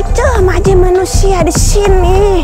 macam aja manusia di sini.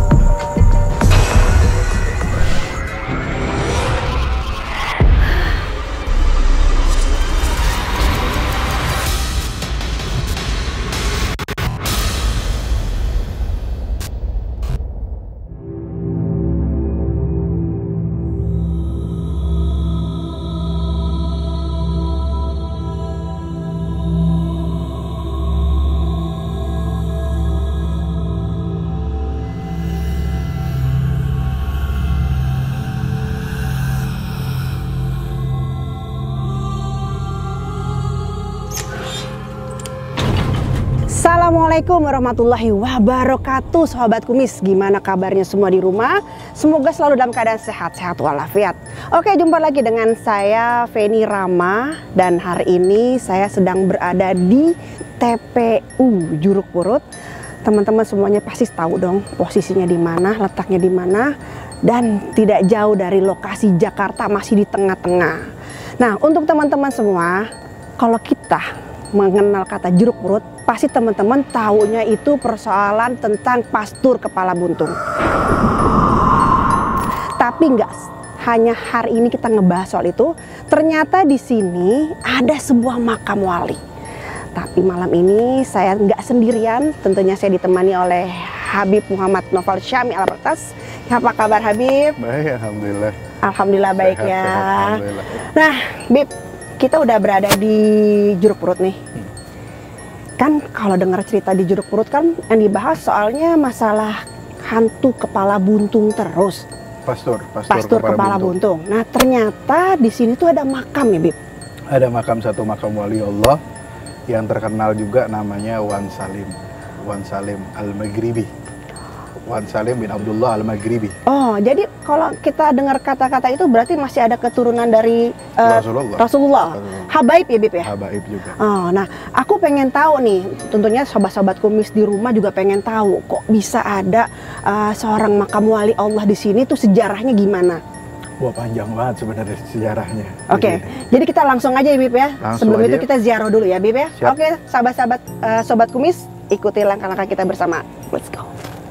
Assalamualaikum warahmatullahi wabarakatuh. Sahabat Kumis, gimana kabarnya semua di rumah? Semoga selalu dalam keadaan sehat-sehat walafiat. Oke, jumpa lagi dengan saya Feni Rama. Dan hari ini saya sedang berada di TPU Juruk Purut. Teman-teman semuanya pasti tahu dong posisinya di mana, letaknya di mana, dan tidak jauh dari lokasi Jakarta, masih di tengah-tengah. Nah, untuk teman-teman semua, kalau kita mengenal kata Juruk Purut, pasti teman-teman tahunya itu persoalan tentang pastur kepala buntung. Tapi nggak hanya hari ini kita ngebahas soal itu, ternyata di sini ada sebuah makam wali. Tapi malam ini saya nggak sendirian, tentunya saya ditemani oleh Habib Muhammad Noval Syami Al-Bartas. Apa kabar Habib? Baik, alhamdulillah. Alhamdulillah baik Sehat, ya. alhamdulillah. Nah, Bib, kita udah berada di Juruk Purut nih. Kan kalau dengar cerita di Juruk Purut kan yang dibahas soalnya masalah hantu kepala buntung terus. Pastur Kepala buntung. Nah, ternyata di sini tuh ada makam ya, Bib. Ada satu makam wali Allah yang terkenal juga, namanya Wan Salim Al-Maghribi. Wan Salim bin Abdullah Al-Maghribi. Oh, jadi kalau kita dengar kata-kata itu berarti masih ada keturunan dari Rasulullah. Habaib ya, Bib ya? Habaib juga. Oh, nah aku pengen tahu nih, tentunya sobat-sobat Kumis di rumah juga pengen tahu kok bisa ada seorang makam wali Allah di sini, tuh sejarahnya gimana? Wah, panjang banget sebenarnya sejarahnya. Oke, jadi kita langsung aja ya, Bib ya. Langsung Sebelum aja. itu kita ziarah dulu ya, Bib ya. Siap. Oke, sahabat-sahabat sobat Kumis, ikuti langkah-langkah kita bersama. Let's go.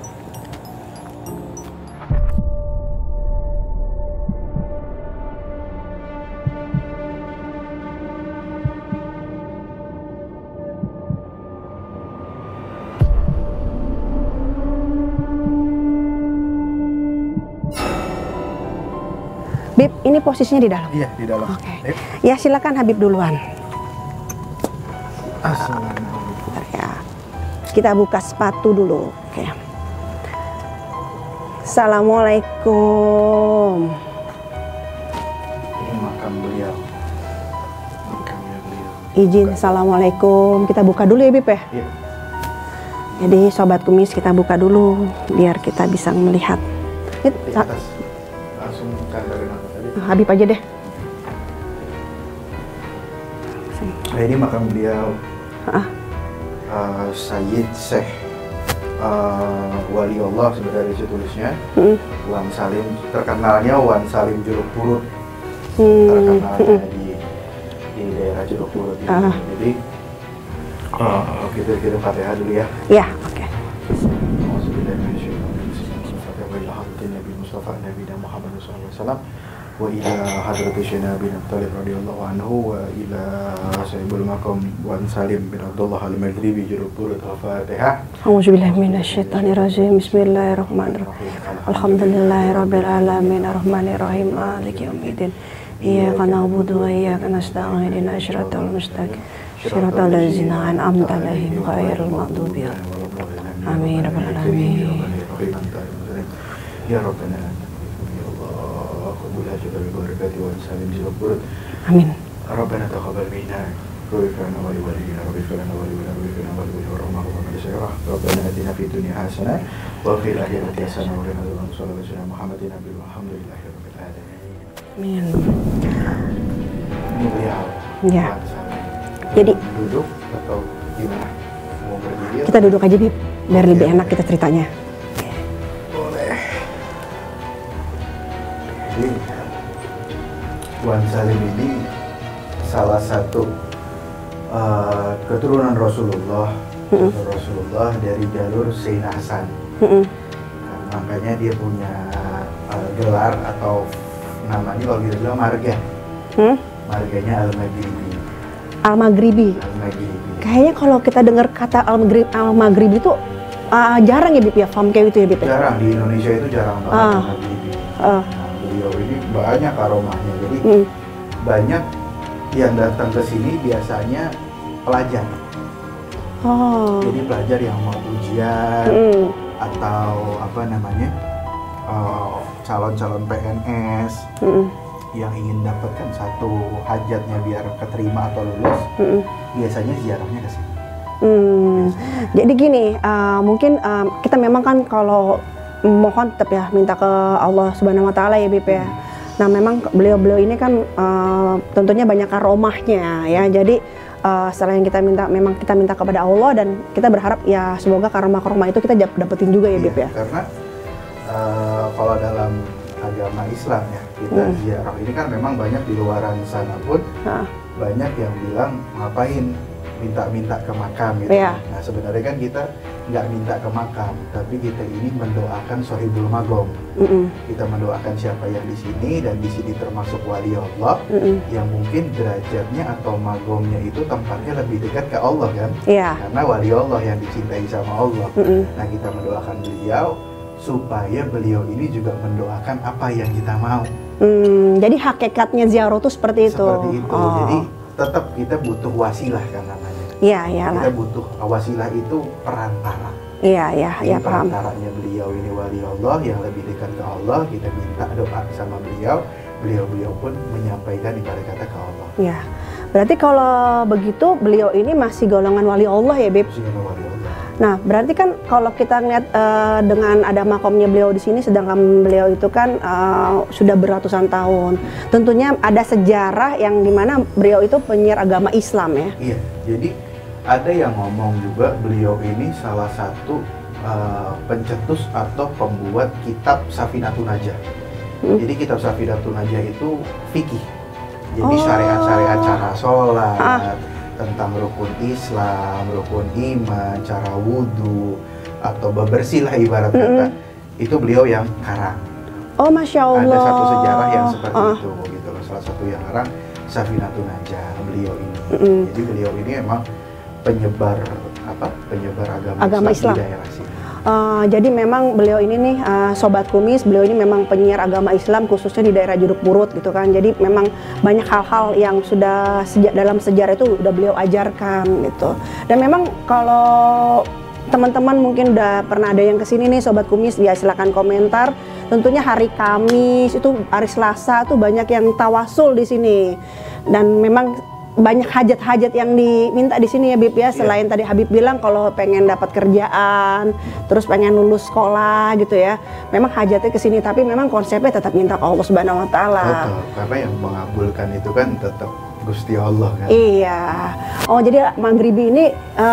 Bib, ini posisinya di dalam. Iya, di dalam. Oke. Ya, silakan Habib duluan. Assalamualaikum. Bentar ya. Kita buka sepatu dulu. Oke. Assalamualaikum. Ini makam beliau. Makamnya beliau. Izin, assalamualaikum. Kita buka dulu ya, Bib ya. Iya. Jadi sobat Kumis, kita buka dulu biar kita bisa melihat. Di atas. Langsung kandarin aku tadi. Habib aja deh. Nah, ini makam beliau. Sayyid Syekh Wali Allah sebenarnya isi tulisnya. Wan Salim, terkenalnya Wan Salim Juruk Purut. Terkenalnya di daerah Juruk Purut ini. Jadi kita kirim Fatihah dulu ya. Ya, oke. Nabi Mustafa Nabi Muhammad SAW wa ila hadrati Syekh bin Talib radhiyallahu anhu wa ila sahibul maqam Wan Salim bin Abdullah Al-Maghribi Juruk Purut. Al-Fatihah. A'udzubillahi minasyaitonirrajim. Bismillahirrahmanirrahim. Alhamdulillahirabbil alamin arrahmanirrahim maliki yaumiddin. Iyyaka na'budu wa iyyaka nasta'in ihdinas siratal mustaqim siratal ladzina an'amta 'alaihim ghairil maghdubi 'alaihim. Amin ya rabbal alamin. Ya Rabbana ya Allah, qabul hajat bi barakati Wan Salim Juruk Purut. Amin. Rabbana taqabbal minna Rabbana wa liwalidina Rabbana wa liwalidina warhamna wa barik. Rabbana atina fid dunya hasanah wa fil akhirati hasanah wa qina adzabannar. Sallallahu alaihi Muhammadin nabiyil alhamdulillahi rabbil alamin. Amin. Ini beliau. Ya. Wan Salim. Jadi Duduk atau gimana? Mau berdiri? kita duduk aja, Bib, biar lebih enak kita ceritanya. Boleh. Jadi Wan Salim ini salah satu keturunan Rasulullah jalur Rasulullah dari jalur Sayyidina Hasan. Nah, makanya dia punya gelar atau namanya kalau kita bilang marga. Marganya Al-Maghribi. Al-Maghribi. Al-Maghribi. Kayaknya kalau kita dengar kata Al-Maghribi itu jarang ya Bib ya, paham kayak gitu ya Bib? Jarang, di Indonesia itu jarang banget Al-Maghribi. Nah, beliau ini banyak aromanya, jadi banyak yang datang ke sini biasanya pelajar. Jadi pelajar yang mau ujian atau apa namanya calon-calon PNS yang ingin dapatkan satu hajatnya biar keterima atau lulus, biasanya ziarahnya ke sini. Jadi gini, mungkin kita memang kan kalau mohon tetap ya minta ke Allah Subhanahu Wa Taala ya Bib ya. Nah memang beliau-beliau ini kan tentunya banyak karomahnya ya. Jadi selain kita memang kita minta kepada Allah dan kita berharap ya semoga karomah-karomah itu kita dapetin juga ya Bib ya. Karena kalau dalam agama Islam ya kita ziarah ini kan memang banyak di luaran sana pun banyak yang bilang ngapain minta ke makam gitu. Nah sebenarnya kan kita nggak minta ke makam, tapi kita ini mendoakan Sohibul Magom. Kita mendoakan siapa yang di sini dan di sini termasuk wali Allah yang mungkin derajatnya atau magomnya itu tempatnya lebih dekat ke Allah kan? Karena wali Allah yang dicintai sama Allah. Nah kita mendoakan beliau supaya beliau ini juga mendoakan apa yang kita mau. Jadi hakikatnya ziarah itu seperti itu. Seperti itu. Jadi tetap kita butuh wasilah kan namanya. Kita butuh wasilah itu perantara. Paham. Perantaranya beliau ini wali Allah yang lebih dekat ke Allah, kita minta doa sama beliau, beliau pun menyampaikan ibarat kata ke Allah. Berarti kalau begitu beliau ini masih golongan wali Allah ya Bib? Masih golongan wali Allah. Nah berarti kan kalau kita ngeliat dengan ada makomnya beliau di sini, sedangkan beliau itu kan sudah beratusan tahun, tentunya ada sejarah yang dimana beliau itu penyiar agama Islam ya? Iya, jadi ada yang ngomong juga beliau ini salah satu pencetus atau pembuat kitab Safinatun Najah. Jadi kitab Safinatun Najah itu fikih. Jadi syariat-syariat cara sholat, tentang rukun Islam, rukun iman, cara wudhu, atau bebersih lah ibarat kata, itu beliau yang karang. Masya Allah. Ada satu sejarah yang seperti itu gitu loh. Salah satu yang karang Safinatun Najah beliau ini. Jadi beliau ini emang penyebar agama Islam di daerah sini. Jadi memang beliau ini nih Sobat Kumis, beliau ini memang penyiar agama Islam khususnya di daerah Juruk Purut gitu kan. Jadi memang banyak hal-hal yang sudah dalam sejarah itu udah beliau ajarkan gitu. Dan memang kalau teman-teman mungkin udah pernah ada yang kesini nih Sobat Kumis, ya silakan komentar. Tentunya hari Kamis itu, hari Selasa tuh banyak yang tawasul di sini. Dan memang banyak hajat-hajat yang diminta di sini ya Bib ya. Selain tadi Habib bilang kalau pengen dapat kerjaan, terus pengen lulus sekolah gitu ya. Memang hajatnya ke sini, tapi memang konsepnya tetap minta ke Allah Subhanahu Wa Taala. Karena yang mengabulkan itu kan tetap Gusti Allah kan. Iya. Jadi Maghribi ini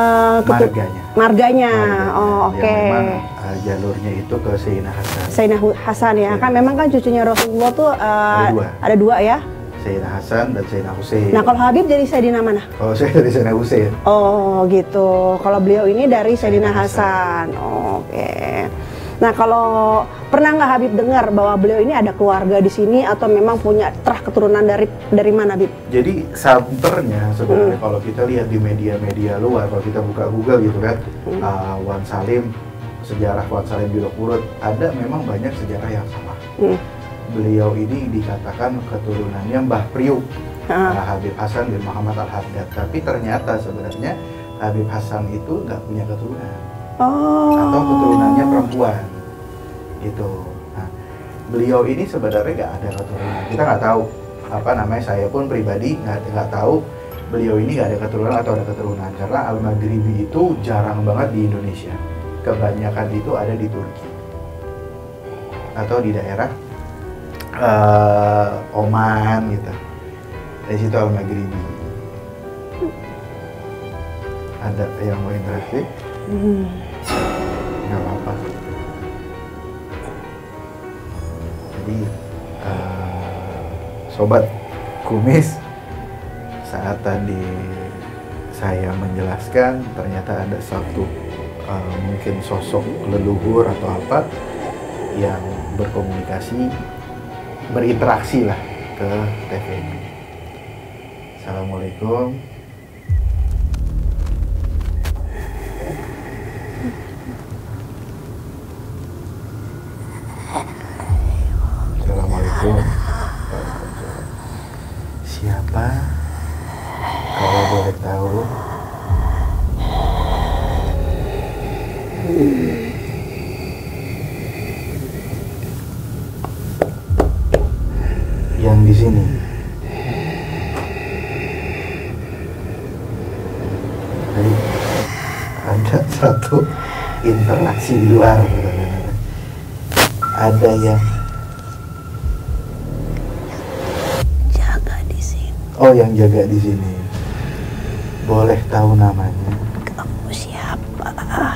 marganya. Oke. Memang jalurnya itu ke Sayyidina Hasan. Sayyidina Hasan ya. Kan memang kan cucunya Rasulullah tuh ada dua ya. Sayyidina Hasan dan Sayyidina Husain. Nah kalau Habib jadi Sayyidina mana? Kalau saya dari Sayyidina Husain. Gitu. Kalau beliau ini dari Sayyidina Hasan. Oke. Nah kalau pernah nggak Habib dengar bahwa beliau ini ada keluarga di sini atau memang punya terah keturunan dari mana Habib? Jadi santernya sebenarnya kalau kita lihat di media-media luar, kalau kita buka Google gitu kan, Wan Salim, sejarah Wan Salim Juruk Purut, ada memang banyak sejarah yang sama. Beliau ini dikatakan keturunannya Mbah Priuk, Habib Hasan bin Muhammad Al-Haddad. Tapi ternyata sebenarnya Habib Hasan itu nggak punya keturunan, atau keturunannya perempuan. Itu. Nah, beliau ini sebenarnya nggak ada keturunan. Kita nggak tahu saya pun pribadi nggak tahu beliau ini nggak ada keturunan atau ada keturunan, karena Al-Maghribi itu jarang banget di Indonesia. Kebanyakan itu ada di Turki atau di daerah Oman gitu. Dari situ Al-Maghribi. Ada yang mau interaksi? Nggak apa-apa. Jadi Sobat Kumis, saat tadi saya menjelaskan ternyata ada satu mungkin sosok leluhur atau apa yang berkomunikasi, berinteraksi lah ke TV ini. Assalamualaikum. Assalamualaikum. Siapa? Kalau boleh tahu. Yang di sini. Jadi ada satu interaksi di luar. Ada yang Jaga di sini. oh, yang jaga di sini. Boleh tahu namanya? Kamu siapa?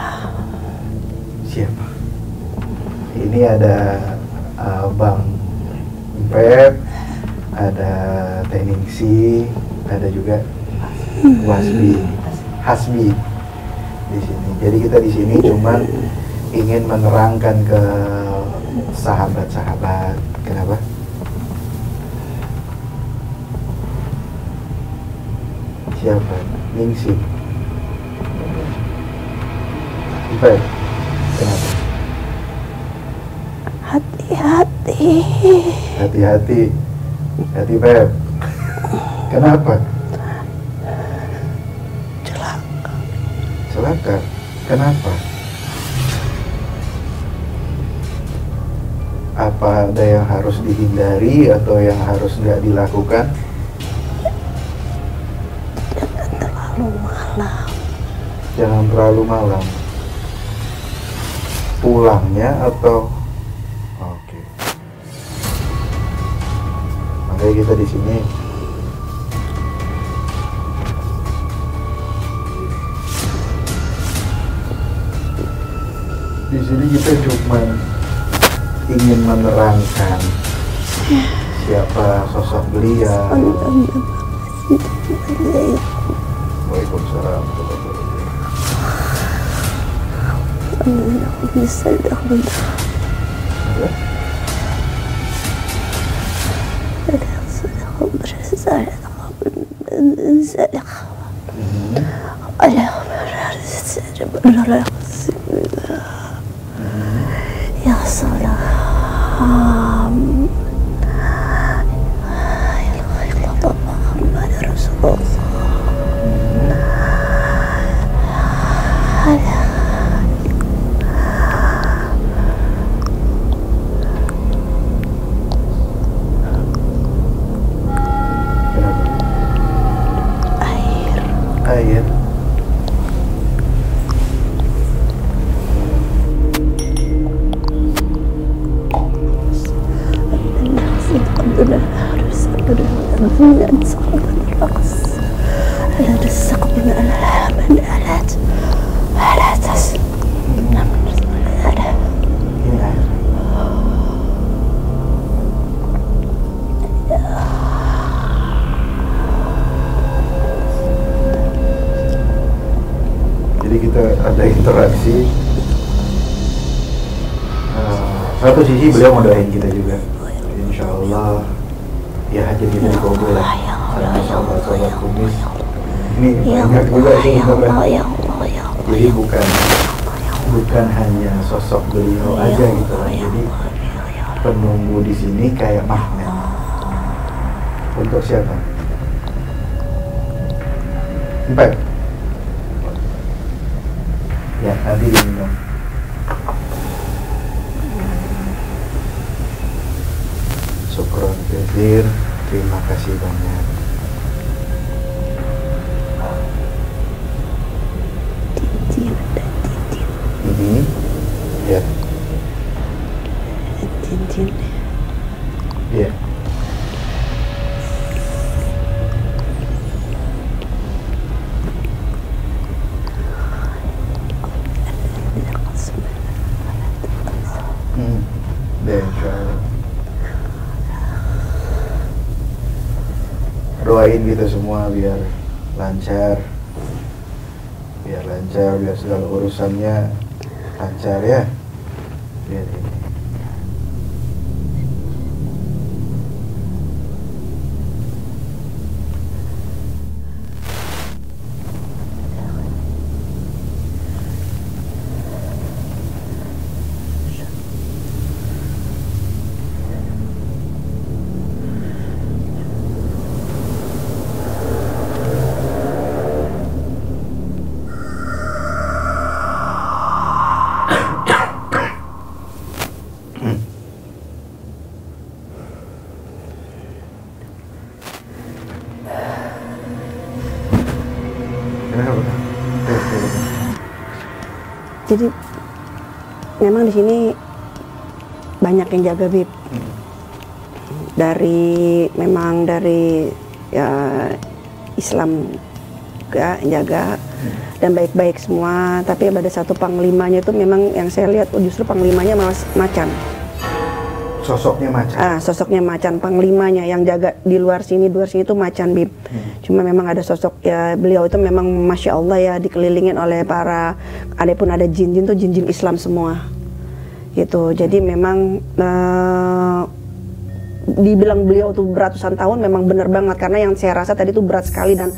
Siapa? Ini ada Bang Pep, ada Teningsi, ada juga Hasbi di sini. Jadi kita di sini cuma ingin menerangkan ke sahabat-sahabat. Kenapa? Siapa? Ningsi. Pep. Kenapa? Hati-hati. Hati-hati. Hati Pep. Kenapa? Celaka. Kenapa? Apa ada yang harus dihindari atau yang harus nggak dilakukan? Jangan terlalu malam. Jangan terlalu malam. Pulangnya atau? Oke. Makanya kita di sini kita cuma ingin menerangkan siapa sosok beliau. Waalaikumsalam. Ya salam. Ya Muhammad Rasulullah. Air. Jadi kita ada interaksi. Satu sisi beliau mau doain kita juga. Insya Allah ya hajat kita dikabul lah. Sama sahabat-sahabat kumis. Ini banyak juga sih sebenarnya. Jadi bukan hanya sosok beliau aja gitu lah. Jadi penunggu di sini kayak magnet. Untuk siapa? Empat. Ya, nanti diminum. Syukron jazir, terima kasih banyak. Ini, ya. Ya. Insya doain kita semua biar lancar Biar lancar, biar segala urusannya lancar ya. Lihat ini. Jadi memang di sini banyak yang jaga, Bib. Memang dari ya, Islam ya, yang jaga dan baik-baik semua. Tapi ada satu panglimanya itu memang yang saya lihat justru panglimanya malah macan. Sosoknya macan. Sosoknya macan, panglimanya yang jaga di luar sini itu macan, Bib. Cuma memang ada sosok ya, beliau itu memang masya Allah ya, dikelilingin oleh para, adapun ada jin-jin tuh jin-jin Islam semua gitu. Jadi memang dibilang beliau tuh beratusan tahun memang benar banget, karena yang saya rasa tadi tuh berat sekali dan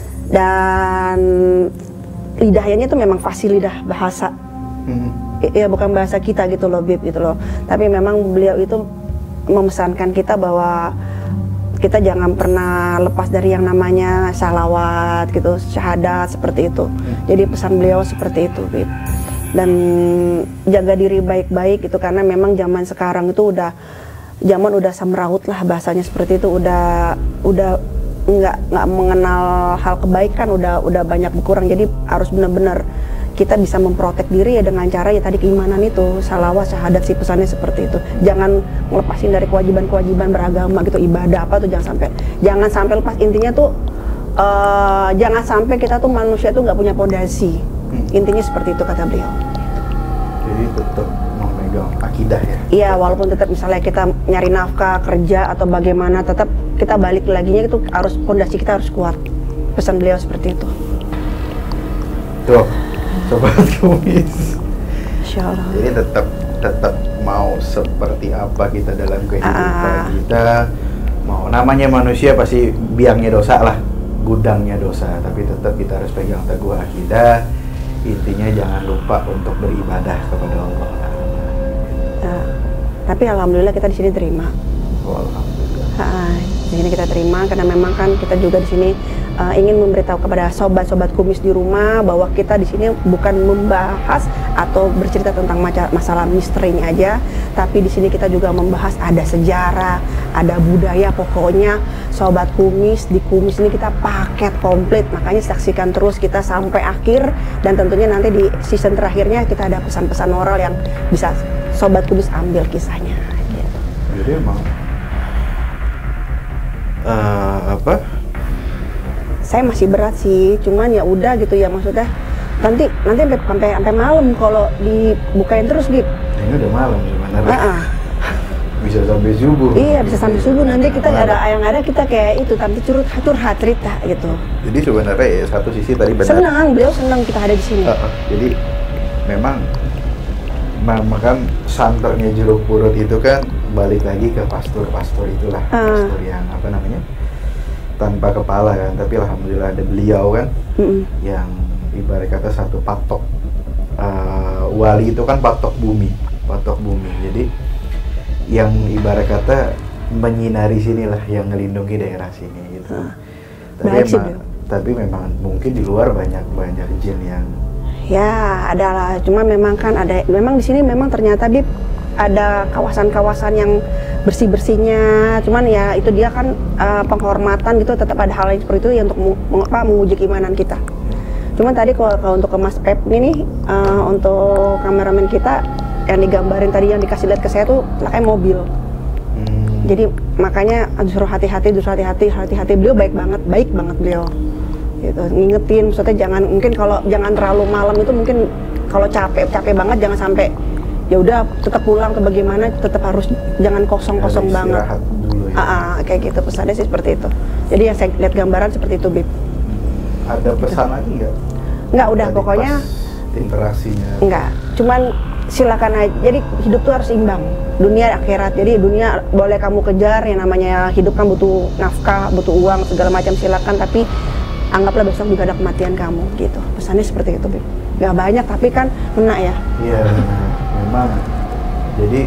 lidahnya itu memang fasih lidah bahasa. Ya bukan bahasa kita gitu loh, Bib, gitu loh. Tapi memang beliau itu memesankan kita bahwa kita jangan pernah lepas dari yang namanya salawat gitu, syahadat seperti itu. Jadi pesan beliau seperti itu, Bib. Dan jaga diri baik-baik gitu, karena memang zaman sekarang itu udah samraut lah bahasanya, seperti itu, udah nggak mengenal hal kebaikan, udah banyak berkurang. Jadi harus benar-benar kita bisa memprotek diri ya dengan cara ya tadi keimanan itu, salawat, syahadat, sih pesannya seperti itu. Jangan ngelepasin dari kewajiban-kewajiban beragama gitu, ibadah apa tuh jangan sampai lepas. Intinya tuh jangan sampai kita tuh manusia tuh nggak punya pondasi. Intinya seperti itu kata beliau. Jadi tetap memegang akidah ya. Iya, walaupun tetap misalnya kita nyari nafkah, kerja atau bagaimana, tetap kita balik laginya itu harus, pondasi kita harus kuat. Pesan beliau seperti itu. Tuh. Sobat Kumis. Insyaallah. Jadi tetap mau seperti apa kita dalam kehidupan kita, mau namanya manusia pasti biangnya dosa lah, gudangnya dosa, tapi tetap kita harus pegang teguh akidah. Intinya jangan lupa untuk beribadah kepada Allah. Tapi alhamdulillah kita di sini terima. Oh, alhamdulillah. Di sini kita terima karena memang kan kita juga di sini ingin memberitahu kepada sobat-sobat kumis di rumah bahwa kita di sini bukan membahas atau bercerita tentang masalah misterinya aja, tapi di sini kita juga membahas ada sejarah, ada budaya. Pokoknya sobat kumis, di kumis ini kita paket komplit, makanya saksikan terus kita sampai akhir, dan tentunya nanti di season terakhirnya kita ada pesan-pesan moral yang bisa sobat kumis ambil kisahnya gitu. Jadi emang saya masih berat sih, cuman ya udah gitu ya, maksudnya nanti sampai malam kalau dibukain terus gitu. Ini udah malam sebenarnya. Bisa sampai subuh. Iya, bisa sampai subuh. Nanti kita ada kita kayak itu, tapi curhat cerita gitu. Jadi sebenarnya ya satu sisi tadi benar. Senang, beliau senang kita ada di sini. Jadi memang kan santernya Jeruk Purut itu kan balik lagi ke pastor itulah, pastor yang apa namanya, tanpa kepala kan, tapi alhamdulillah ada beliau kan, yang ibarat kata satu patok. Wali itu kan patok bumi. Jadi yang ibarat kata menyinari sinilah, yang melindungi daerah sini gitu. Tapi memang mungkin di luar banyak jin yang ya adalah, cuma memang kan ada, memang di sini memang ternyata Bib ada kawasan-kawasan yang bersih-bersihnya, cuman ya itu dia kan penghormatan gitu, tetap ada hal yang seperti itu ya untuk menguji keimanan kita. Cuman tadi kalau untuk ke Mas Pep ini untuk kameramen kita yang digambarin tadi, yang dikasih lihat ke saya tuh kayak mobil. Jadi makanya disuruh hati-hati beliau baik banget beliau. Gitu, ngingetin, maksudnya jangan terlalu malam itu, mungkin kalau capek banget jangan sampai ya udah tetap pulang ke bagaimana, tetap harus jangan kosong banget. Dulu ya. Kayak gitu pesannya sih seperti itu. Jadi yang saya lihat gambaran seperti itu, Bib. Ada pesan lagi nggak? Nggak, udah Tadi pokoknya pas interaksinya. nggak. Cuman silakan aja. Jadi hidup tuh harus imbang, dunia akhirat. Jadi dunia boleh kamu kejar, yang namanya hidup kan butuh nafkah, butuh uang segala macam, silakan. Tapi anggaplah besok juga ada kematian kamu, gitu. Pesannya seperti itu, Bib. Nggak banyak tapi kan kena ya. Iya, memang. Jadi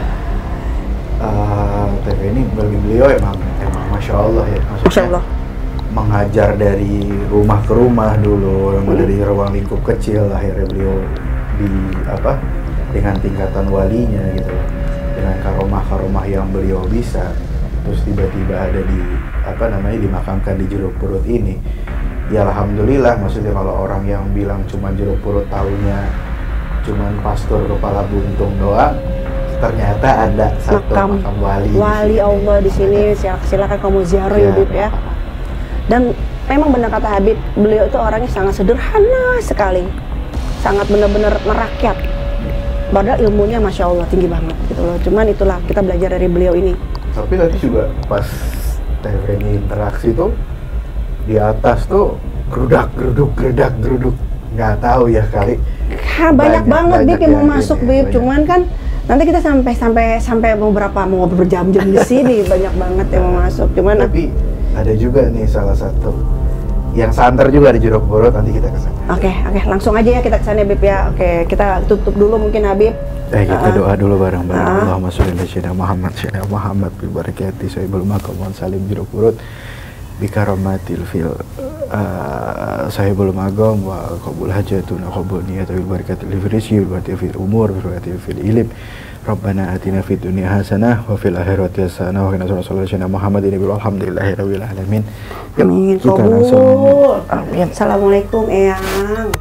TV ini bagi beliau emang masya Allah ya. Maksudnya, Masya Allah. mengajar dari rumah ke rumah dulu, dari ruang lingkup kecil, akhirnya beliau dengan tingkatan walinya gitu, dengan karomah yang beliau bisa, terus tiba-tiba ada dimakamkan di Jeruk Purut ini. Ya alhamdulillah, maksudnya kalau orang yang bilang cuma Jeruk Purut tahunya cuman pastor kepala buntung doang, ternyata ada satu makam wali Allah di sini. Silakan kamu ziarah ya, Bib ya. Dan memang benar kata Habib, beliau itu orangnya sangat sederhana sekali, sangat benar-benar merakyat. Padahal ilmunya masya Allah tinggi banget gitu loh. Cuman itulah kita belajar dari beliau ini. Tapi tadi juga pas TV ini interaksi tuh di atas tuh geruduk, nggak tahu ya kali. Banyak banget Bib yang mau masuk Bib. Cuman kan nanti kita sampai mau berjam-jam di sini banyak banget yang mau masuk. Cuman tapi ada juga nih salah satu yang santer juga di Jeruk Purut, nanti kita kesana. Oke, langsung aja ya kita kesana Bib ya. Oke, kita tutup dulu mungkin Habib. Kita doa dulu bareng-bareng. Allahumma sholli ala sayyidina Muhammad bi barakati sahibul maqam wa salim Jeruk Purut bi karamatil fil sahibul maqam wa qabul hajatuna qabul niyata bil barakatil rizqi wa fil umur bi barakati fil ilm. Rabbana atina fid dunya hasanah wa fil akhirati hasanah wa qina adzabannar. Muhammadin bil hamdillahi rabbil alamin. Amin. Kita langsung. Amin. Assalamualaikum Eyang.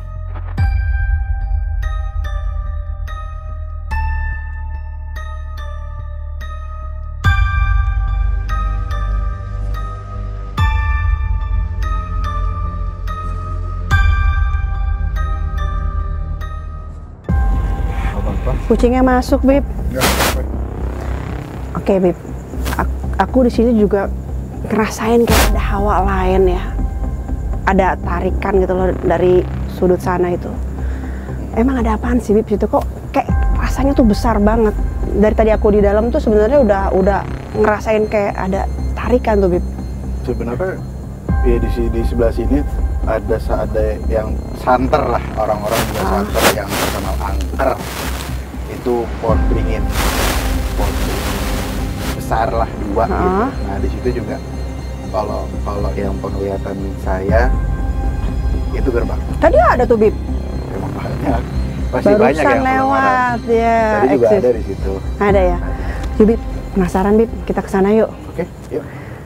Kucingnya masuk, Bib. Oke, Bib. Aku di sini juga ngerasain kayak ada hawa lain ya. Ada tarikan gitu loh dari sudut sana itu. Emang ada apaan sih, Bib? Situ kok kayak rasanya tuh besar banget. Dari tadi aku di dalam tuh sebenarnya udah ngerasain kayak ada tarikan tuh, Bib. Sebenarnya ya di sebelah sini ada yang santer lah, orang-orang juga santer yang terkenal angker. Itu pohon beringin besar lah, 2 gitu. Nah di situ juga kalau yang penglihatan saya itu gerbang. Tadi ada tuh, Bib. Emang banyak, pasti barusan banyak yang lewat ya. Tadi juga ada di situ. Ada ya. Yuk, Bib, penasaran Bib, kita kesana yuk. Oke, yuk.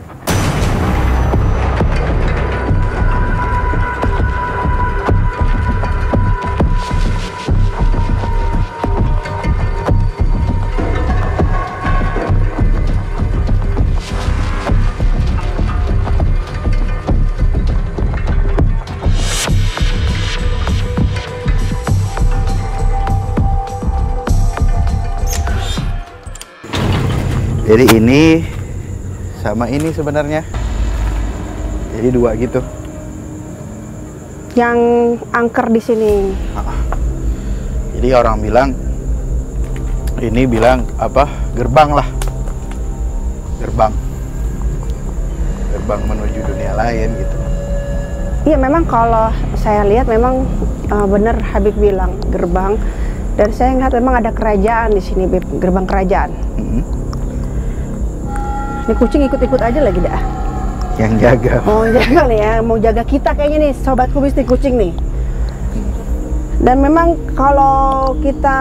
Jadi ini sama ini sebenarnya, jadi 2 gitu. Yang angker di sini. Jadi orang bilang, ini bilang apa? Gerbang lah, gerbang menuju dunia lain gitu. Iya, memang kalau saya lihat memang benar Habib bilang gerbang, dan saya ngeliat memang ada kerajaan di sini, Bib, gerbang kerajaan. Ini kucing ikut-ikut aja lagi dah. Yang jaga. Oh, jaga nih ya, mau jaga kita kayaknya nih, sobat kubis nih, kucing nih. Dan memang kalau kita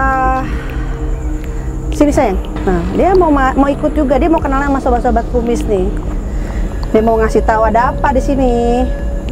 sini sayang, nah dia mau ikut juga, dia mau kenalan sama sobat-sobat kumis nih. Dia mau ngasih tahu ada apa di sini.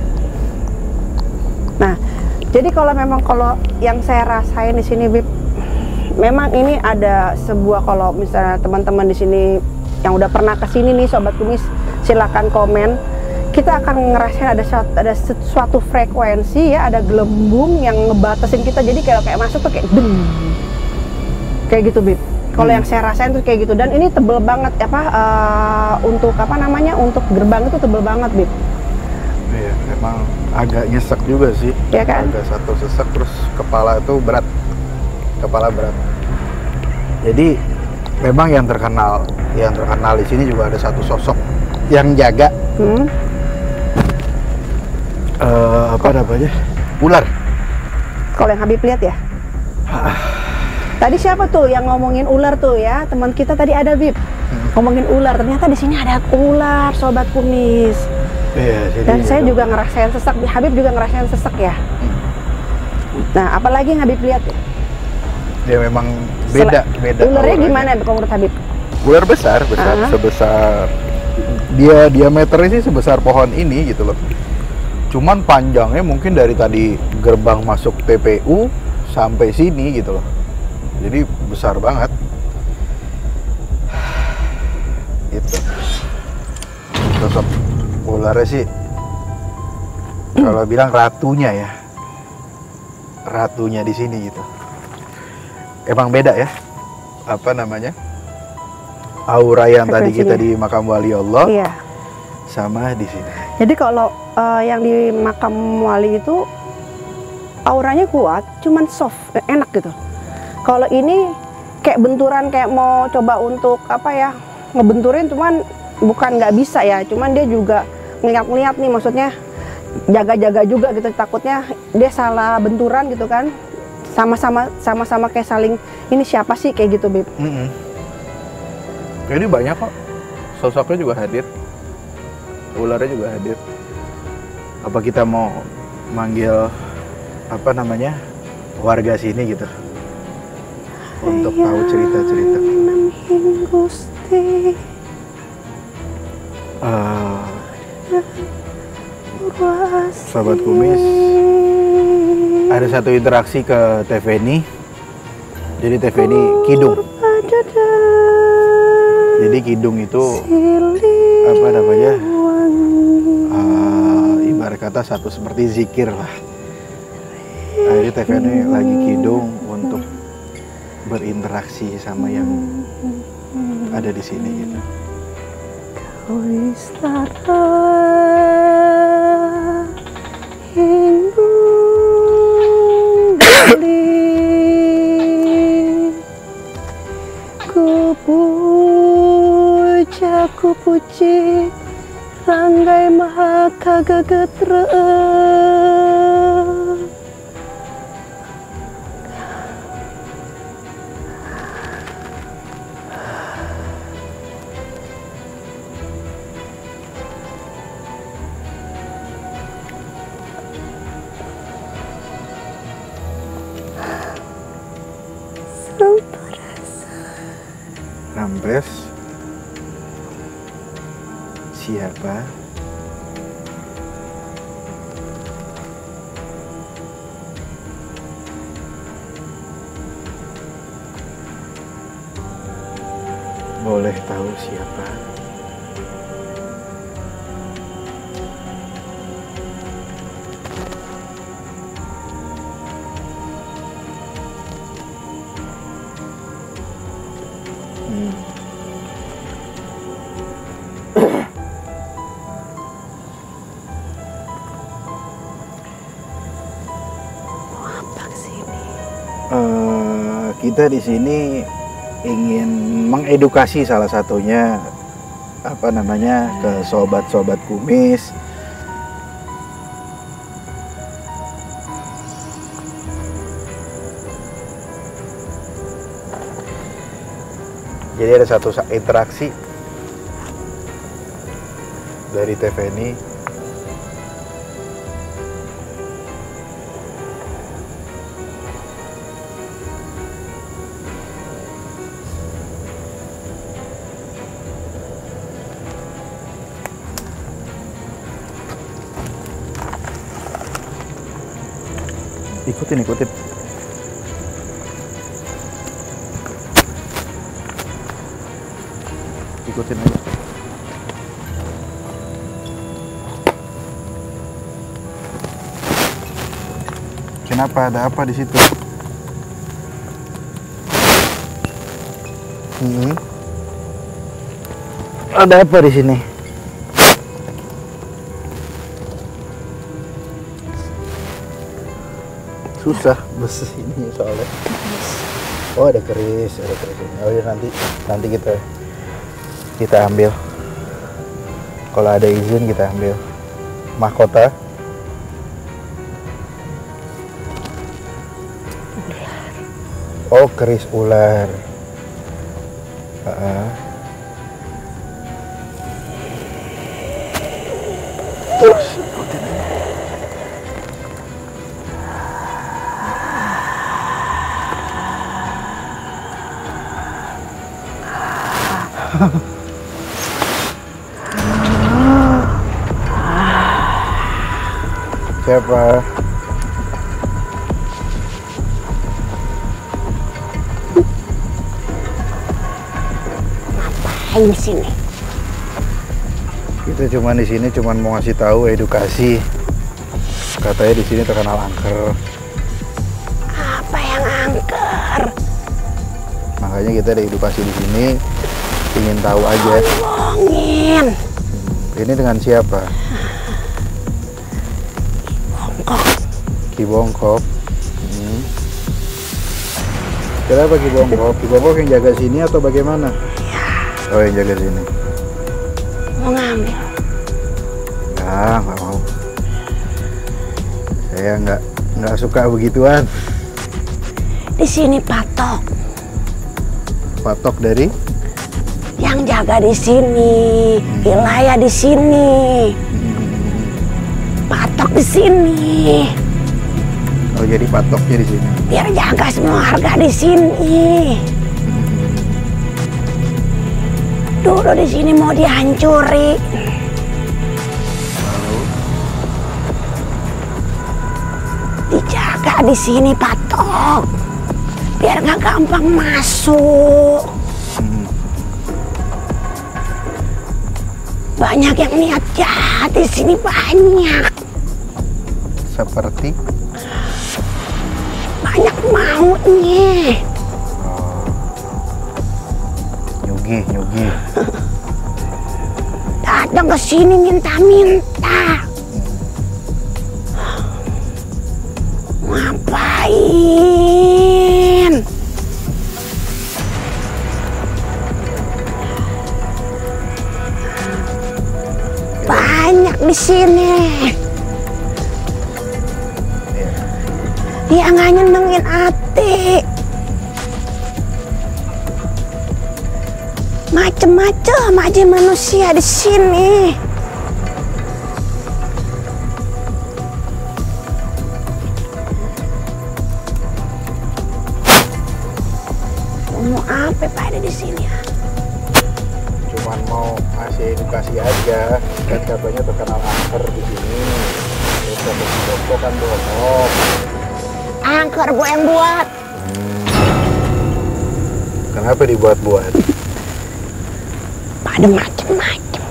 Nah, jadi kalau yang saya rasain di sini, Bib, memang ini ada sebuah, kalau misalnya teman-teman di sini yang udah pernah kesini nih sobat kumis, silakan komen. Kita akan ngerasain ada suatu frekuensi ya, ada gelembung yang ngebatasin kita, jadi kayak masuk tuh kayak deng, kayak gitu, Bib. Kalau yang saya rasain tuh kayak gitu, dan ini tebel banget untuk untuk gerbang itu tebel banget, Bib. Iya, Emang agak nyesek juga sih. Ya kan? Agak satu sesek, terus kepala itu berat. Kepala berat. Jadi memang yang terkenal di sini juga ada satu sosok yang jaga apa namanya? Ular. Kalau yang Habib lihat ya. Tadi siapa tuh yang ngomongin ular tuh ya? Teman kita tadi ada Bib. Ngomongin ular, ternyata di sini ada ular, sobat kumis. Iya, Dan saya juga ngerasain sesak. Habib juga ngerasain sesak ya. Nah, apalagi yang Habib lihat ya? Ya memang beda. Ularnya gimana kalau menurut Habib? Ular besar, sebesar dia diameternya sih sebesar pohon ini gitu loh. Cuman panjangnya mungkin dari tadi gerbang masuk TPU sampai sini gitu loh. Jadi besar banget. Itu sosok ularnya sih kalau bilang ratunya ya, ratunya di sini gitu. Emang beda ya, apa namanya, aura yang tadi kita di makam wali Allah, iya, sama di sini. Jadi kalau yang di makam wali itu auranya kuat, cuman soft, enak gitu. Kalau ini kayak benturan, kayak mau coba untuk apa ya, ngebenturin, cuman bukan nggak bisa ya, cuman dia juga ngeliat-ngeliat nih, maksudnya jaga-jaga juga gitu, takutnya dia salah benturan gitu kan, sama-sama kayak saling, ini siapa sih kayak gitu Bib. Jadi banyak kok, sosoknya juga hadir, ularnya juga hadir. Apa kita mau manggil apa namanya, warga sini gitu untuk tahu cerita-cerita. Sobat kumis, ada satu interaksi ke Teveni. Jadi Teveni kidung. Jadi kidung itu apa namanya, ibarat kata satu seperti zikir lah. Akhirnya Teveni lagi kidung untuk berinteraksi sama yang ada di sini gitu. Kau istara ku puji Ranggai Maha Kagagetra. Rampes siapa? Boleh tahu siapa? Kita di sini ingin mengedukasi salah satunya apa namanya ke sobat-sobat kumis. Jadi ada satu interaksi dari Teveni. Ikutin. Ikutin aja. Kenapa, ada apa di situ? Ada apa di sini? Susah besi ini soalnya. Oh ada keris ini. Oh ya nanti kita ambil. Kalau ada izin kita ambil. Mahkota. Oh keris ular. Siapa? Ngapain di sini? Kita di sini cuma mau ngasih tahu edukasi. Katanya di sini terkenal angker. Apa yang angker? Makanya kita ada edukasi di sini. Ingin tahu aja. Ngomongin. Ini dengan siapa? Ki Bongkok. Kenapa Ki Bongkok? Ki Bongkok yang jaga sini atau bagaimana? Ya. Oh yang jaga sini. Mau ngambil? Nggak mau. Saya nggak suka begituan. Di sini patok. Patok dari? Yang jaga di sini, wilayah di sini. Patok di sini. Oh jadi patoknya di sini. Biar jaga semua harga di sini. Dulu di sini mau dihancuri. Dijaga di sini patok. Biar nggak gampang masuk. Banyak yang niat jahat di sini banyak. Seperti? Banyak maunya. Nyugi. Datang ke sini minta-minta. Ngapain? Banyak di sini. Dia nggak nyenengin hati. Macem-macem aja manusia di sini. Mau apa pada di sini? Cuman mau ngasih edukasi aja. Kan katanya terkenal angker di sini. Terus kata si Bongkok kan bohong. Angker gue yang buat. Kenapa dibuat-buat? Pada macem-macem.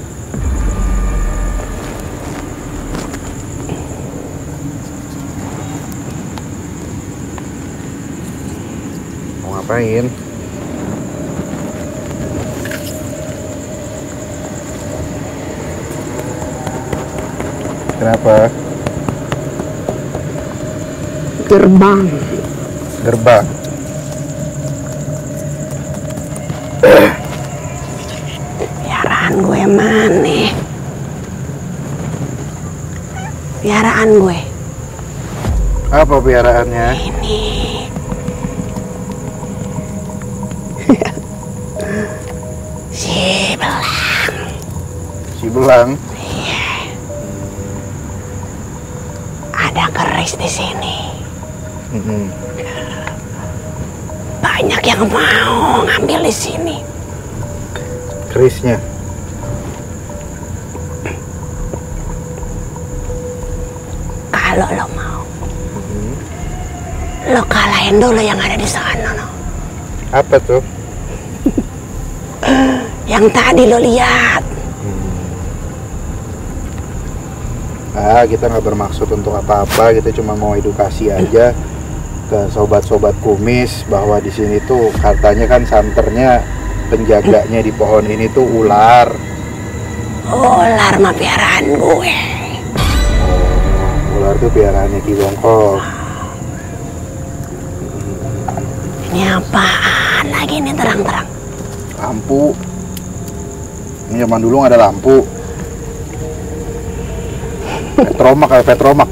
Mau ngapain? Kenapa? Gerbang. Piaraan gue mana? Piaraan gue. Apa piaraannya? Ini. Si belang. Iya. Ada keris di sini. Banyak yang mau ngambil di sini. Kerisnya. Kalau lo mau, lo kalahin dulu yang ada di sana. No. Apa tuh? Yang tadi lo lihat. Kita nggak bermaksud untuk apa-apa, kita cuma mau edukasi aja ke sobat-sobat kumis bahwa di sini tuh katanya kan santernya penjaganya di pohon ini tuh ular. Ular mah piaraan gue. Ular tuh piaraannya Ki Bongkok. Ini apaan lagi nih terang-terang? Lampu. Ini zaman dulu nggak ada lampu. Petromak kayak Petromak.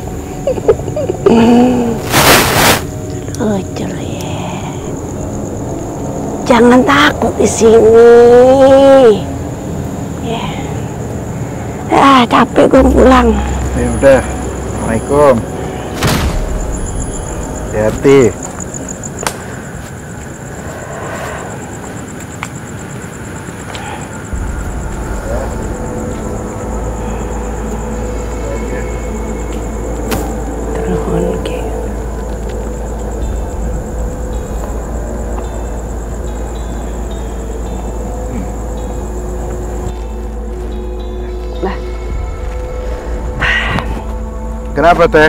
Lucu ya. Jangan takut di sini. Ya. Capek gue pulang. Ya udah. Assalamualaikum. Hati-hati. Kenapa teh?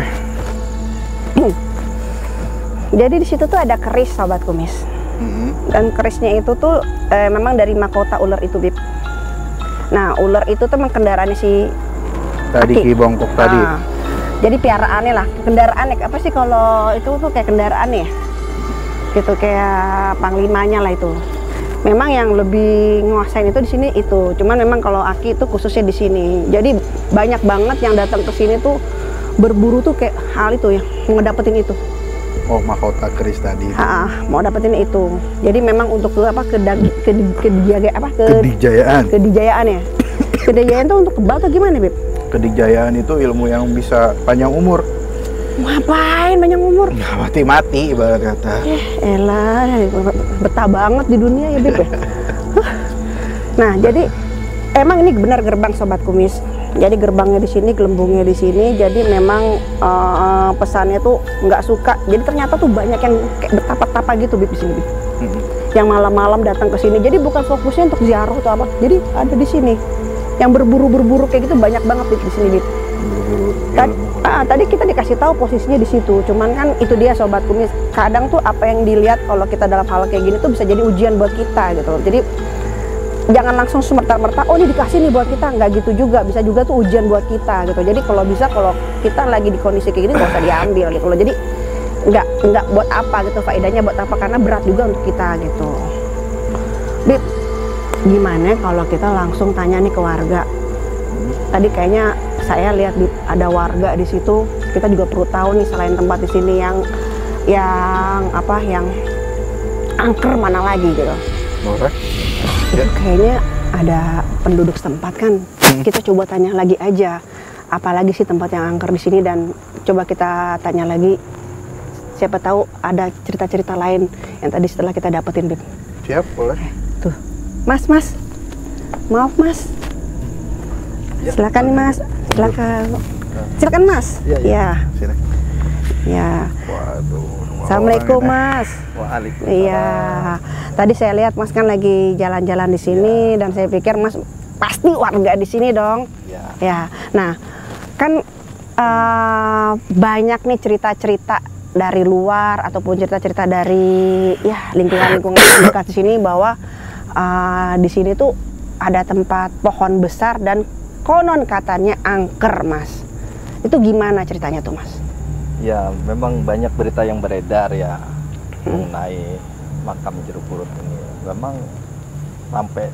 Jadi di situ tuh ada keris sobat kumis. Dan kerisnya itu tuh memang dari mahkota ular itu, Bib. Nah, ular itu tuh memang kendaraannya si Tadi Ki Bongkok tadi. Jadi piaraannya lah, kendaraan apa sih kalau itu tuh kayak kendaraan ya? Gitu kayak panglimanya lah itu. Memang yang lebih nguasain itu di sini itu. Cuman memang kalau Aki itu khususnya di sini. Jadi banyak banget yang datang ke sini tuh berburu tuh kayak hal itu ya, mau dapetin itu. Oh, mahkota keris tadi. Mau dapetin itu. Jadi memang untuk apa kedijayaan. Kedijayaan ya. Kedijayaan tuh untuk kebal atau gimana, Beb? Kedijayaan itu ilmu yang bisa panjang umur. Ngapain panjang umur? Nggak mati-mati ibarat kata. Elah, betah banget di dunia ya, Beb. Nah, jadi emang ini benar gerbang sobat kumis. Jadi gerbangnya di sini, gelembungnya di sini. Jadi memang pesannya tuh nggak suka. Jadi ternyata tuh banyak yang kayak betapa-tapa gitu, Bib, di sini. Yang malam-malam datang ke sini. Jadi bukan fokusnya untuk ziarah atau apa. Jadi ada di sini. Yang berburu-berburu kayak gitu banyak banget, Bib, di sini, Bib. Tadi kita dikasih tahu posisinya di situ. Cuman kan itu dia sobat kumis. Kadang tuh apa yang dilihat kalau kita dalam hal kayak gini tuh bisa jadi ujian buat kita gitu. Jadi jangan langsung semerta-merta, oh ini dikasih nih buat kita, nggak gitu juga, bisa juga tuh ujian buat kita gitu. Jadi kalau bisa, kalau kita lagi di kondisi kayak gini nggak usah diambil gitu loh. Jadi nggak buat apa gitu, faedahnya buat apa, karena berat juga untuk kita gitu. Bib, gimana kalau kita langsung tanya nih ke warga? Tadi kayaknya saya lihat ada warga di situ, kita juga perlu tahu nih selain tempat di sini yang angker mana lagi gitu. Boleh. Ya. Kayaknya ada penduduk setempat kan. Kita coba tanya lagi aja. Apalagi sih tempat yang angker di sini, dan coba kita tanya lagi. Siapa tahu ada cerita-cerita lain yang tadi setelah kita dapetin, Bib. Siap, boleh. Tuh. Mas. Maaf, Mas. Ya, silakan nih, Mas. Silakan, Mas. Iya. Silakan. Ya. Waduh. Assalamualaikum, Mas. Waalaikumsalam. Iya. Tadi saya lihat Mas kan lagi jalan-jalan di sini, dan saya pikir Mas pasti warga di sini dong. Ya. Nah, kan banyak nih cerita-cerita dari luar ataupun cerita-cerita dari lingkungan-lingkungan dekat di sini bahwa di sini tuh ada tempat pohon besar dan konon katanya angker, Mas. Itu gimana ceritanya tuh, Mas? Ya, memang banyak berita yang beredar ya mengenai makam Jeruk Purut ini. Memang sampai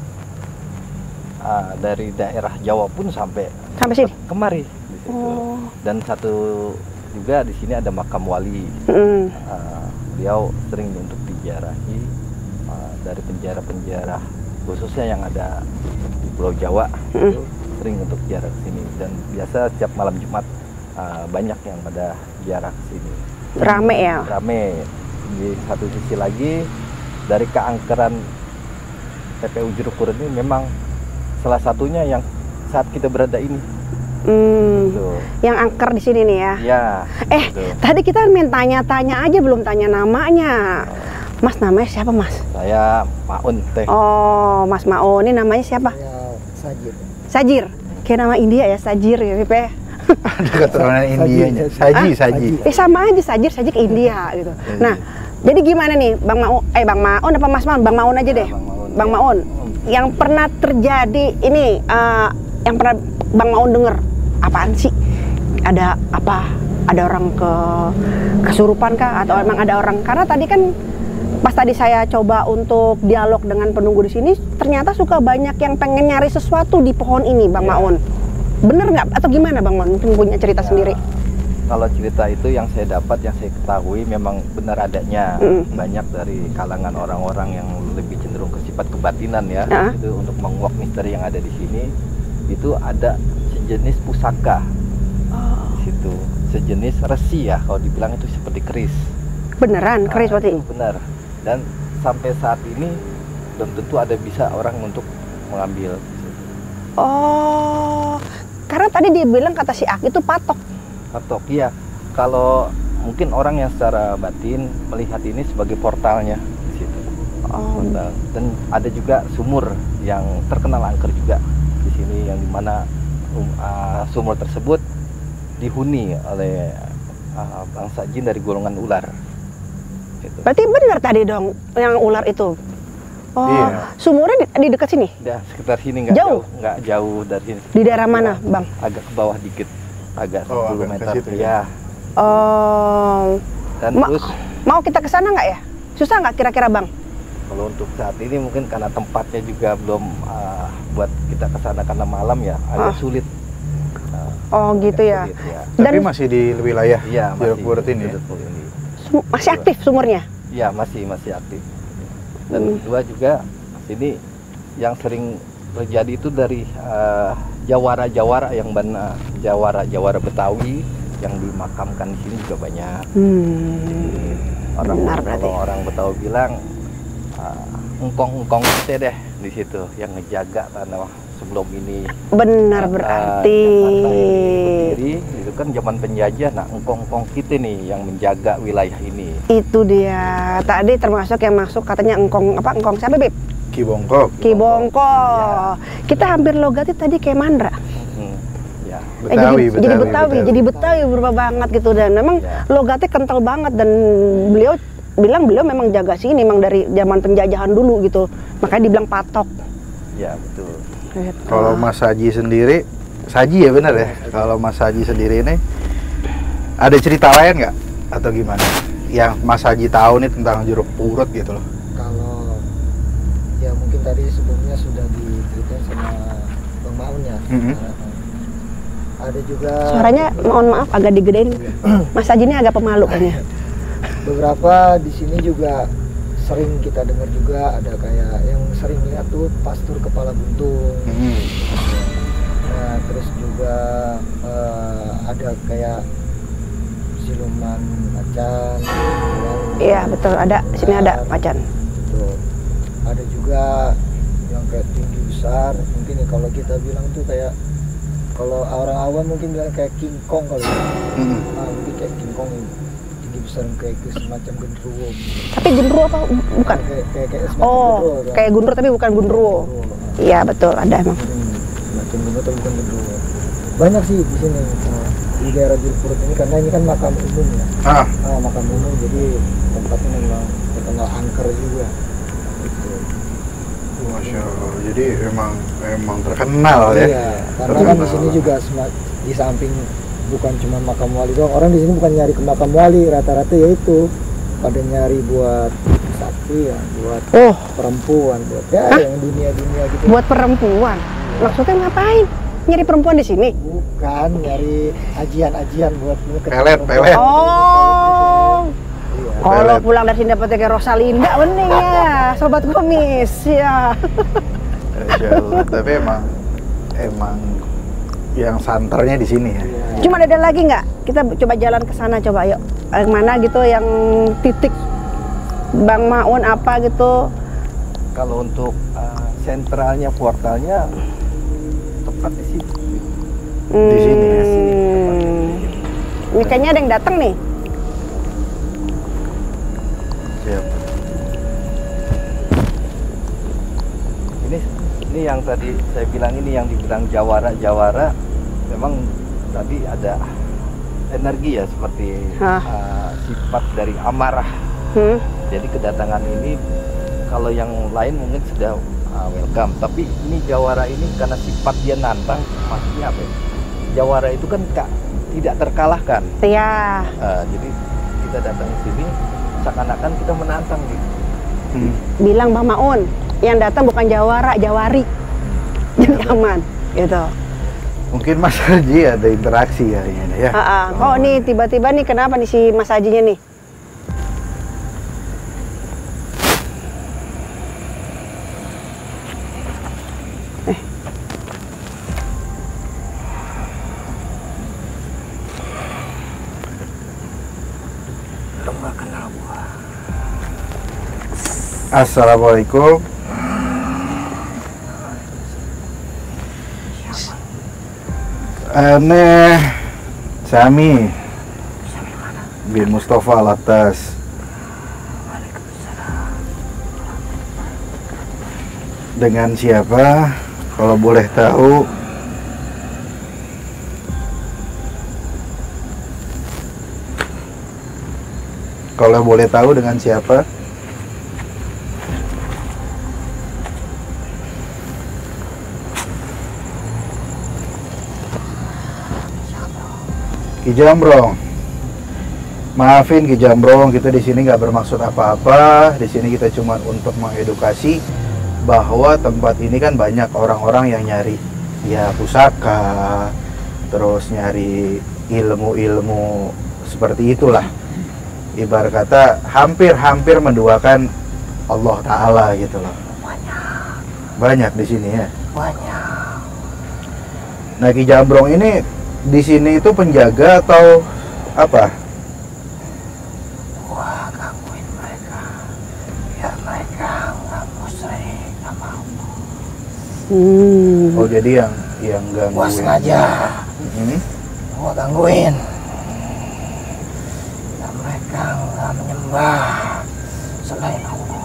dari daerah Jawa pun sampai sini kemari di situ. Dan satu juga di sini ada makam wali. Beliau sering untuk diziarahi dari penjara-penjara khususnya yang ada di Pulau Jawa. Itu sering untuk ziarah ke sini, dan biasa setiap malam Jumat banyak yang pada ziarah ke sini. Rame ya? Rame. Di satu sisi lagi, dari keangkeran TPU Jeruk Purut ini memang salah satunya yang saat kita berada ini. Gitu. Yang angker di sini nih ya? Ya. Gitu. Tadi kita main tanya-tanya aja, belum tanya namanya. Mas, namanya siapa, Mas? Saya Maun teh. Oh, Mas Maun. Ini namanya siapa? Sajir. Sajir. Kayak nama India ya, Sajir ya, Pipe. Ada keturunan Indianya. Saji. Sama aja Sajir ke India gitu. Nah, jadi gimana nih, Bang Maun apa Mas Maun? Bang Maun aja deh. Bang Maun. Yang pernah terjadi ini, yang pernah Bang Maun denger, apaan sih? Ada apa? Ada orang kesurupan kah? Atau emang ada orang? Karena tadi kan Pas tadi saya coba untuk dialog dengan penunggu di sini, ternyata suka banyak yang pengen nyari sesuatu di pohon ini, Bang Maun. Bener nggak? Atau gimana, Bang Maun? Mungkin punya cerita sendiri. Kalau cerita itu yang saya dapat, yang saya ketahui memang benar adanya. Banyak dari kalangan orang-orang yang lebih cenderung ke sifat kebatinan ya, itu untuk menguak misteri yang ada di sini. Itu ada sejenis pusaka di situ, sejenis resi ya, kalau dibilang itu seperti keris. Beneran keris berarti? Benar. Dan sampai saat ini belum tentu ada bisa orang untuk mengambil. Oh, karena tadi dia bilang kata si Aki itu patok. Patok, iya. Kalau mungkin orang yang secara batin melihat ini sebagai portalnya di situ. Portal. Dan ada juga sumur yang terkenal angker juga di sini, yang dimana sumur tersebut dihuni oleh bangsa jin dari golongan ular. Gitu. Berarti benar tadi dong yang ular itu. Oh, iya. Sumurnya di dekat sini? Ya, sekitar sini, nggak jauh. Nggak jauh dari sini. Di daerah mana, Bang? Agak ke bawah dikit, agak 10 meter. Ya. Oh. Dan terus mau kita ke sana nggak ya? Susah nggak kira-kira, Bang? Kalau untuk saat ini mungkin karena tempatnya juga belum buat kita ke sana karena malam ya, agak sulit. Oh, gitu ya. Sulit, ya. Tapi masih di wilayah Jeruk Purut ini. Masih aktif sumurnya? Iya, masih aktif. Dan kedua juga sini yang sering terjadi itu dari jawara-jawara yang jawara Betawi yang dimakamkan di sini juga banyak. Kalau orang Betawi bilang engkong-engkong kita deh di situ yang ngejaga tanah sebelum ini. Benar berarti. Itu kan zaman penjajah, nah engkong-engkong kita nih yang menjaga wilayah ini. Itu dia. Tadi termasuk yang masuk katanya engkong siapa, Beb? Ki Bongkok. Ki Bongkok. Ya. Kita hampir logatnya tadi kayak Mandra. Ya. Jadi Betawi berubah banget gitu, dan memang logatnya kental banget, dan beliau bilang memang jaga sini memang dari zaman penjajahan dulu gitu. Makanya dibilang patok. Ya, betul. Kalau Mas Haji sendiri, Saji ya benar ya? Kalau Mas Haji sendiri ini ada cerita lain nggak atau gimana? Yang Mas Haji tahu nih tentang Jeruk Purut gitu loh. Kalau ya mungkin tadi sebelumnya sudah diceritain sama Bang Maun ya. Ada juga. Suaranya mohon maaf agak digedein. Mas Haji ini agak pemalu kayaknya. Beberapa di sini juga sering kita dengar juga ada kayak yang sering lihat tuh pastur kepala buntung. Nah, terus juga ada kayak siluman macan. Iya betul, ada di sini ada macan. Betul. Ada juga yang kayak tinggi besar. Mungkin ya kalau kita bilang tuh kayak, kalau orang awam mungkin bilang kayak King Kong kali ya. Nah, mungkin kayak King Kong ini tinggi besar, kayak semacam genderuwo. Tapi genderuwo apa bukan? Kayak kayak genderuwo tapi bukan genderuwo. Iya betul, ada emang. Semacam genderuwo tapi bukan genderuwo. Banyak sih di sini di daerah Jeruk Purut ini, karena ini kan makam umum ya. Makam umum, jadi tempatnya memang terkenal angker juga. Gitu. Masya Allah, jadi emang terkenal ya. Iya, karena kan di sini juga di samping bukan cuma makam wali doang. Orang di sini bukan nyari ke makam wali, rata-rata yaitu pada nyari buat sakti ya, buat perempuan, buat yang dunia-dunia gitu. Buat perempuan? Maksudnya ngapain? Nyari perempuan di sini? Bukan, nyari ajian-ajian buat pelet. Oh. Iya. Kalau pulang dari sini dapetnya kayak Rosalinda mending ya, sobat kumis ya. Tapi emang yang santernya di sini ya. Cuma ada lagi nggak? Kita coba jalan ke sana, coba yuk. Yang mana gitu yang titik Bang Maun apa gitu? Kalau untuk sentralnya, portalnya tepat di sini. Di sini ya. Ini kayaknya ada yang datang nih. Siap. Ini yang tadi saya bilang, ini yang dibilang jawara memang tadi ada energi ya, seperti sifat dari amarah. Jadi kedatangan ini, kalau yang lain mungkin sudah welcome, tapi ini jawara ini karena sifat dia nantang, maksudnya apa ya? Jawara itu kan tidak terkalahkan. Iya. Jadi kita datang ke sini seakan-akan kita menantang nih. bilang Bang Maun, yang datang bukan Jawara, Jawari. Jadi aman, gitu. Mungkin Mas Haji ada interaksi hari ini ya. Oh nih tiba-tiba nih kenapa nih si Mas Hajinya nih? Assalamualaikum. Aneh Sami bin Mustafa Latas. Dengan siapa? Kalau boleh tahu. Kalau boleh tahu dengan siapa? Ki Jambrong, maafin Ki Jambrong, kita di sini nggak bermaksud apa-apa. Di sini kita cuma untuk mengedukasi bahwa tempat ini kan banyak orang-orang yang nyari ya pusaka, terus nyari ilmu-ilmu seperti itulah. Ibarat kata hampir-hampir menduakan Allah Ta'ala gitu loh. Banyak di sini ya. Banyak. Nah Ki Jambrong ini di sini itu penjaga atau apa? Wah, gangguin mereka. Biar mereka nggak musyrik sama Allah. Oh jadi yang gangguin. Gua sengaja. Gua gangguin. Biar mereka nggak menyembah selain Allah.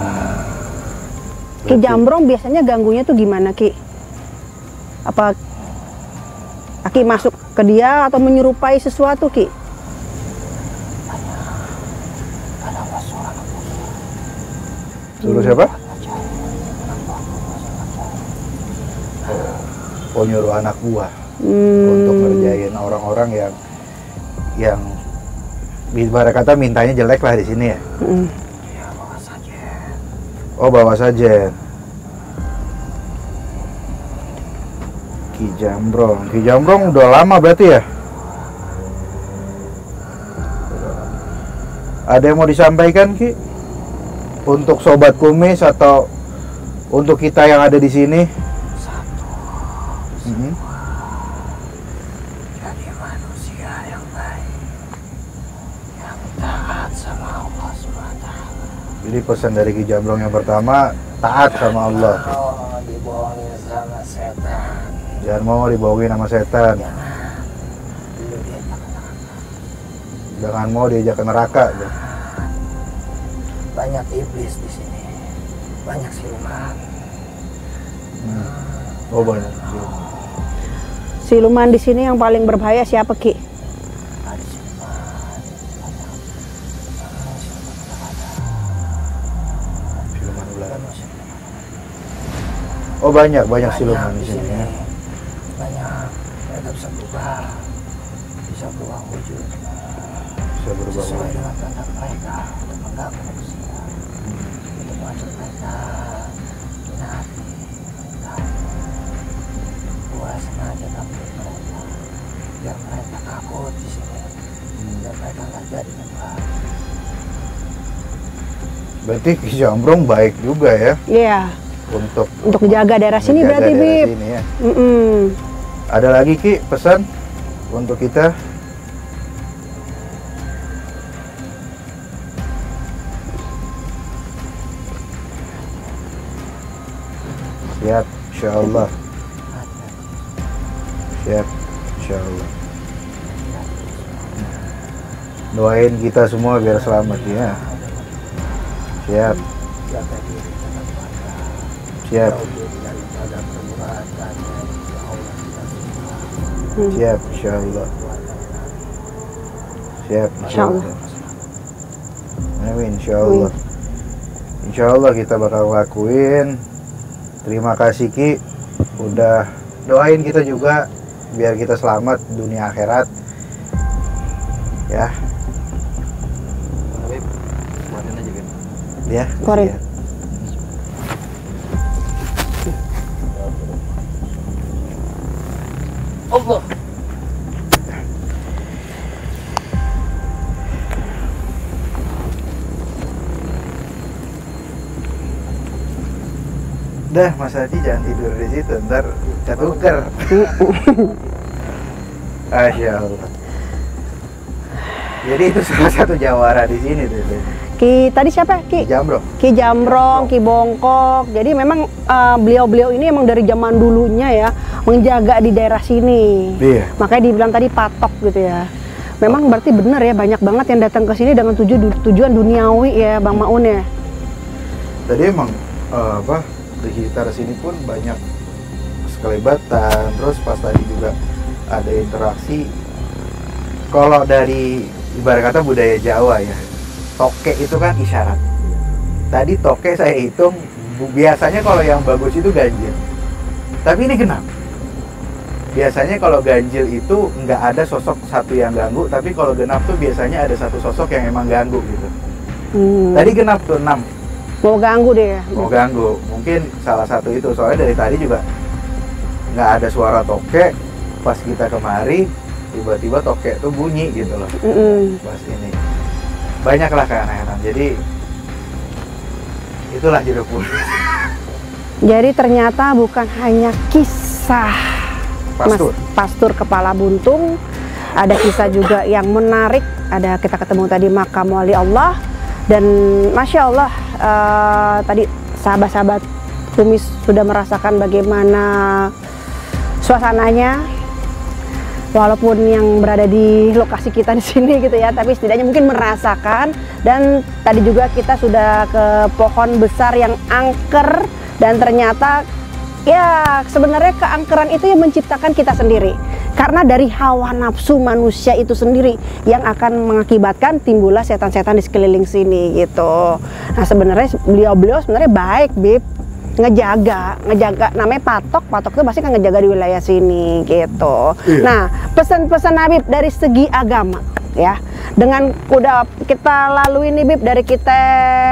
Ki Jambrong biasanya ganggunya tuh gimana Ki? Apa Ki masuk ke dia atau menyerupai sesuatu Ki? Suruh siapa? Oh nyuruh anak buah untuk ngerjain orang-orang yang ibarat kata mintanya jelek lah di sini ya. Ya, bawa saja. Oh bawa saja. Ki Jambrong udah lama berarti ya? Ada yang mau disampaikan Ki? Untuk sobat kumis atau untuk kita yang ada di sini? Jadi manusia yang baik, yang taat sama Allah SWT. Jadi pesan dari Ki Jambrong yang pertama, taat sama Allah. Oh, dibohongin sama setan. Jangan mau dibohongin sama setan. Jangan mau diajak ke neraka. Banyak iblis di sini, banyak siluman. Oh banyak. Siluman di sini yang paling berbahaya siapa Ki? Ada siluman, Siluman ular. Oh banyak siluman di sini ya. Banyak, mereka bisa berubah wujud. Bisa berubah Sesuai wujud. dengan kehendak mereka untuk mengganggu manusia, untuk mengajak mereka punya hati mereka. Gua sengaja gangguin mereka biar mereka takut di sini, biar mereka nggak jadi nyembah. Berarti Ki Jambrong baik juga ya Iya. untuk Menjaga daerah sini menjaga berarti daerah Bib. sini ya. Mm-mm. Ada lagi Ki pesan untuk kita? Siap, insyaallah. Siap, insyaallah. Doain kita semua biar selamat ya. Siap, Jaga diri, jaga keluarga, siap, jauh diri daripada perbuatan yang Allah tidak suka. siap, insyaallah. Siap, Insyaallah. Amin, insyaallah. Insyaallah kita bakal lakuin. Terima kasih Ki, udah doain kita juga biar kita selamat dunia akhirat. Ya. Ya, Keluarin. ya. Allah. Dah, Mas Haji jangan tidur di situ, ntar ketuker. Masya Allah. Jadi itu salah satu jawara di sini tuh. Ki tadi siapa? Ki Jamrong. Ki Jamrong, Ki Bongkok. Jadi memang beliau-beliau ini emang dari zaman dulunya ya menjaga di daerah sini. Iya. Makanya dibilang tadi patok gitu ya. Memang berarti benar ya, banyak banget yang datang ke sini dengan tujuan duniawi ya, Bang Maun ya. Tadi emang di sekitar sini pun banyak sekelebatan, terus pas tadi juga ada interaksi. Kalau dari ibarat kata budaya Jawa ya, toke itu kan isyarat. Tadi toke saya hitung, biasanya kalau yang bagus itu ganjil, tapi ini genap. Biasanya kalau ganjil itu nggak ada sosok satu yang ganggu, tapi kalau genap tuh biasanya ada satu sosok yang emang ganggu gitu. Tadi genap tuh 6. Mau ganggu deh ya. Mau ganggu, mungkin salah satu itu. Soalnya dari tadi juga nggak ada suara toke, pas kita kemari tiba-tiba toke tuh bunyi gitu loh. Pas ini banyaklah keanehan. Jadi itulah Jeruk Purut. Jadi ternyata bukan hanya kisah Pastur. Pastur Kepala Buntung, ada kisah juga yang menarik. Ada kita ketemu tadi makam wali Allah, dan Masya Allah tadi sahabat-sahabat Kumis sudah merasakan bagaimana suasananya, walaupun yang berada di lokasi kita di sini gitu ya, tapi setidaknya mungkin merasakan. Dan tadi juga kita sudah ke pohon besar yang angker, dan ternyata ya sebenarnya keangkeran itu yang menciptakan kita sendiri, karena dari hawa nafsu manusia itu sendiri yang akan mengakibatkan timbullah setan-setan di sekeliling sini gitu. Nah sebenarnya beliau-beliau sebenarnya baik, Bib, ngejaga namanya patok itu pasti kan ngejaga di wilayah sini gitu. Iya. Nah pesan-pesan Habib dari segi agama ya, dengan udah kita lalui nih Bib, dari kita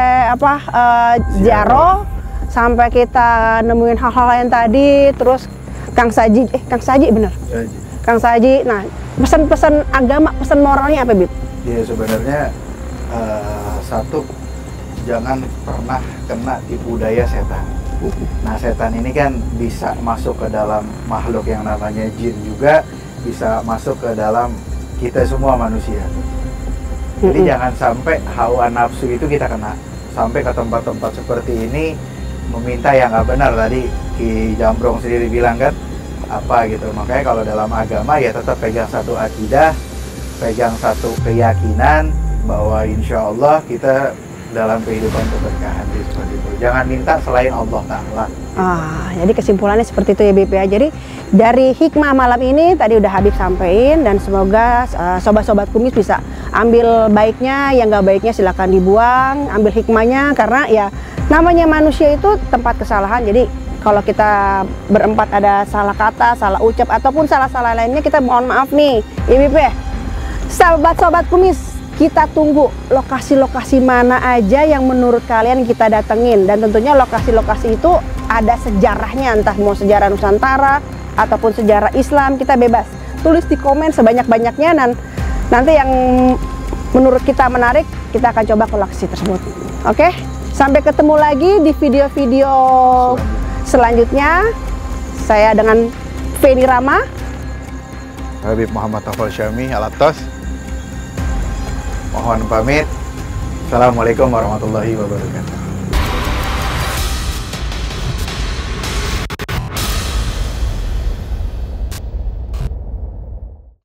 ziarah sampai kita nemuin hal-hal lain tadi, terus Kang Saji bener? Kang Saji, nah pesan-pesan agama, pesan moralnya apa Bib? Ya sebenarnya satu, jangan pernah kena tipu daya setan. Nah setan ini kan bisa masuk ke dalam makhluk yang namanya jin, juga bisa masuk ke dalam kita semua manusia. Jadi jangan sampai hawa nafsu itu kita kena, sampai ke tempat-tempat seperti ini meminta yang nggak benar. Tadi Ki Jamrong sendiri bilang kan apa gitu. Makanya kalau dalam agama ya tetap pegang satu akidah, pegang satu keyakinan bahwa insya Allah kita dalam kehidupan keberkahan seperti itu. Jangan minta selain Allah Ta'ala. Jadi kesimpulannya seperti itu ya Bib ya. Jadi dari hikmah malam ini tadi udah Habib sampaikan, dan semoga sobat-sobat Kumis bisa ambil baiknya, yang nggak baiknya silakan dibuang, ambil hikmahnya, karena ya namanya manusia itu tempat kesalahan. Jadi kalau kita berempat ada salah kata, salah ucap, ataupun salah-salah lainnya, kita mohon maaf nih Bib ya. Sobat-sobat Kumis, kita tunggu lokasi-lokasi mana aja yang menurut kalian kita datengin, dan tentunya lokasi-lokasi itu ada sejarahnya, entah mau sejarah Nusantara ataupun sejarah Islam, kita bebas tulis di komen sebanyak-banyaknya, dan nanti yang menurut kita menarik kita akan coba ke lokasi tersebut. Oke, sampai ketemu lagi di video-video selanjutnya. Saya dengan Feni Rama, Habib Muhammad Tafal Syami Alatos, mohon pamit. Assalamualaikum warahmatullahi wabarakatuh.